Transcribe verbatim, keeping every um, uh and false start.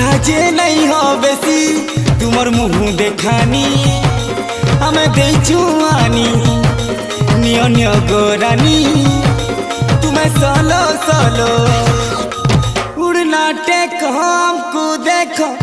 लाजे नहीं हो बेसी तुमर मुँह देखानी हमें दे चुआनी नियो नियो गोरानी तुम्हें सोलो सोलो उड़ना टेक हमको देखो